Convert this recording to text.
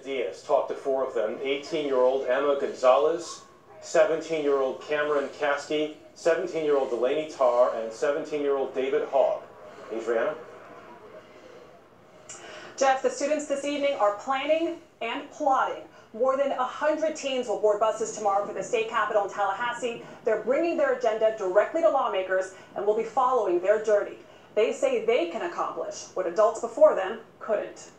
Diaz talked to four of them: 18-year-old Emma Gonzalez, 17-year-old Cameron Caskey, 17-year-old Delaney Tarr, and 17-year-old David Hogg. Adriana? Jeff, the students this evening are planning and plotting. More than 100 teens will board buses tomorrow for the state capitol in Tallahassee. They're bringing their agenda directly to lawmakers and will be following their journey. They say they can accomplish what adults before them couldn't.